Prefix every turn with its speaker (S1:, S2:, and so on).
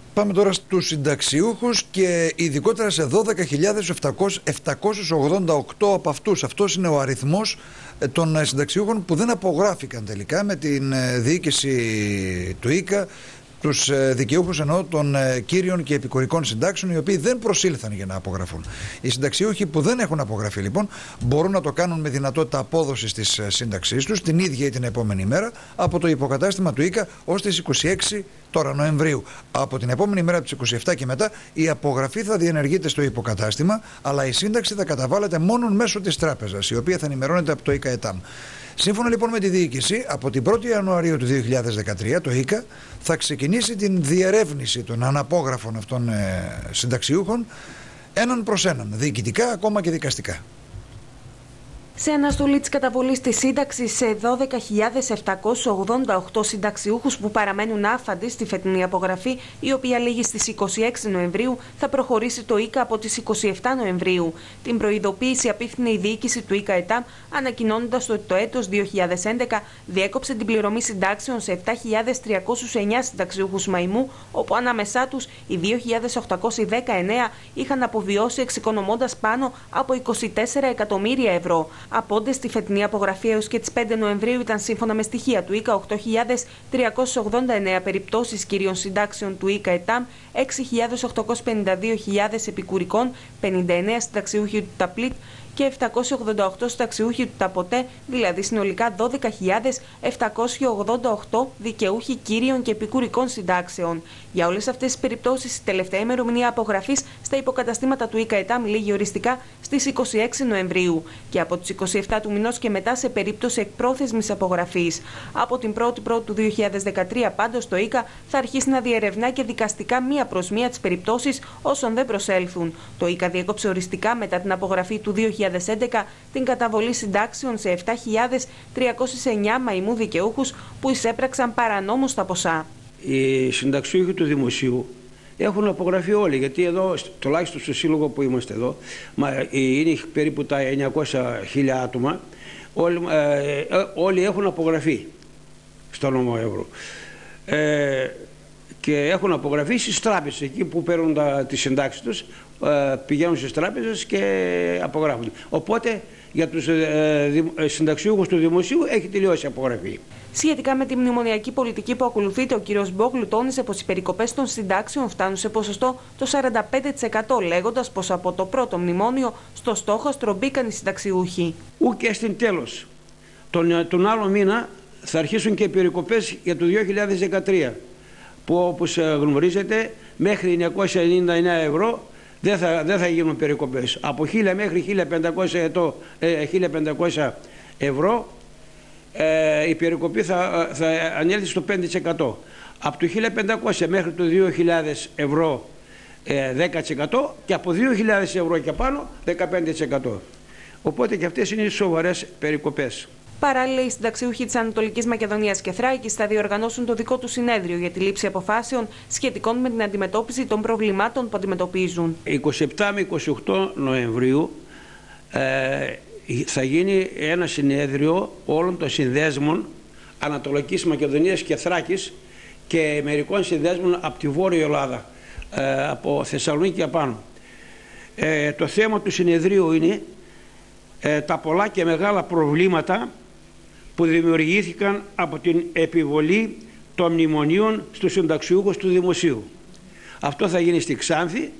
S1: Πάμε τώρα στους συνταξιούχους και ειδικότερα σε 12.788 από αυτούς. Αυτός είναι ο αριθμός των συνταξιούχων που δεν απογράφηκαν τελικά με την διοίκηση του ΙΚΑ, τους δικαιούχους εννοώ των κύριων και επικουρικών συντάξεων, οι οποίοι δεν προσήλθαν για να απογραφούν. Οι συνταξιούχοι που δεν έχουν απογραφεί λοιπόν μπορούν να το κάνουν με δυνατότητα απόδοσης της σύνταξής τους την ίδια ή την επόμενη μέρα από το υποκατάστημα του ΙΚΑ ως τις 26 τώρα Νοεμβρίου. Από την επόμενη μέρα, από τις 27 και μετά, η απογραφή θα διενεργείται στο υποκατάστημα, αλλά η σύνταξη θα καταβάλλεται μόνο μέσω της τράπεζας, η οποία θα ενημερώνεται από το ΙΚΑ ΕΤΑΜ. Σύμφωνα λοιπόν με τη διοίκηση, από την 1η Ιανουαρίου του 2013 το ΙΚΑ θα ξεκινήσει την διερεύνηση των αναπόγραφων αυτών συνταξιούχων έναν προς έναν, διοικητικά ακόμα και δικαστικά.
S2: Σε αναστολή της καταβολής της σύνταξης σε 12.788 συνταξιούχους που παραμένουν άφαντοι στη φετινή απογραφή, η οποία λήγει στις 26 Νοεμβρίου, θα προχωρήσει το ΙΚΑ από τις 27 Νοεμβρίου. Την προειδοποίηση απίφθινε η διοίκηση του ΙΚΑ ΕΤΑΜ, ανακοινώνοντας ότι το έτος 2011 διέκοψε την πληρωμή συντάξεων σε 7.309 συνταξιούχους μαϊμού, όπου ανάμεσά τους οι 2.819 είχαν αποβιώσει εξοικονομώντας πάνω από 24 εκατομμύρια ευρώ. Απόντες στη φετινή απογραφή έως και τις 5 Νοεμβρίου ήταν σύμφωνα με στοιχεία του ΙΚΑ 8.389 περιπτώσεις κυρίων συντάξεων του ΙΚΑ ΕΤΑΜ, 6.852 επικουρικών, 59 συνταξιούχοι του ΤΑΠΛΙΤ και 788 συνταξιούχοι του ΤΑΠΟΤΕ, δηλαδή συνολικά 12.788 δικαιούχοι κύριων και επικουρικών συντάξεων. Για όλες αυτές τις περιπτώσεις, η τελευταία ημερομηνία απογραφής στα υποκαταστήματα του ΙΚΑ ΕΤΑΜ λήγει οριστικά στις 26 Νοεμβρίου και από τις 27 του μηνός και μετά σε περίπτωση εκπρόθεσμης απογραφής. Από την 1η Πρώτου του 2013 πάντως το ΙΚΑ θα αρχίσει να διερευνά και δικαστικά μία προς μία τις περιπτώσεις όσων δεν προσέλθουν. Το ΙΚΑ διέκοψε οριστικά μετά την απογραφή του 2011 την καταβολή συντάξεων σε 7.309 μαϊμού δικαιούχους που εισέπραξαν παρανόμως τα ποσά.
S3: Οι συνταξιούχοι του Δημοσίου έχουν απογραφεί όλοι, γιατί εδώ, τουλάχιστον στο σύλλογο που είμαστε εδώ, είναι περίπου τα 900.000 άτομα, όλοι έχουν απογραφεί στο νόμο Εύρου. Και έχουν απογραφεί στις τράπεζες, εκεί που παίρνουν τις συντάξεις τους, πηγαίνουν στις τράπεζες και απογράφουν. Οπότε για τους συνταξιούχους του Δημοσίου έχει τελειώσει η απογραφή.
S2: Σχετικά με τη μνημονιακή πολιτική που ακολουθείται, ο κ. Μπόγλου τόνισε πως οι περικοπές των συντάξεων φτάνουν σε ποσοστό το 45%, λέγοντας πως από το πρώτο μνημόνιο στο στόχαστρο μπήκαν οι συνταξιούχοι.
S3: Και στην τέλος, τον άλλο μήνα θα αρχίσουν και οι περικοπές για το 2013, που όπως γνωρίζετε μέχρι 999 ευρώ δεν θα γίνουν περικοπές. Από 1.000 μέχρι 1.500 ευρώ η περικοπή θα ανέλθει στο 5%. Από το 1.500 μέχρι το 2.000 ευρώ 10% και από 2.000 ευρώ και πάνω 15%. Οπότε και αυτές είναι σοβαρές περικοπές.
S2: Παράλληλα, οι συνταξιούχοι της Ανατολικής Μακεδονίας και Θράκης θα διοργανώσουν το δικό του συνέδριο για τη λήψη αποφάσεων σχετικών με την αντιμετώπιση των προβλημάτων που αντιμετωπίζουν.
S3: 27 με 28 Νοεμβρίου θα γίνει ένα συνέδριο όλων των συνδέσμων Ανατολικής Μακεδονίας και Θράκης και μερικών συνδέσμων από τη Βόρεια Ελλάδα, από Θεσσαλονίκη και απάνω. Το θέμα του συνεδρίου είναι τα πολλά και μεγάλα προβλήματα που δημιουργήθηκαν από την επιβολή των μνημονίων στους συνταξιούχους του Δημοσίου. Αυτό θα γίνει στη Ξάνθη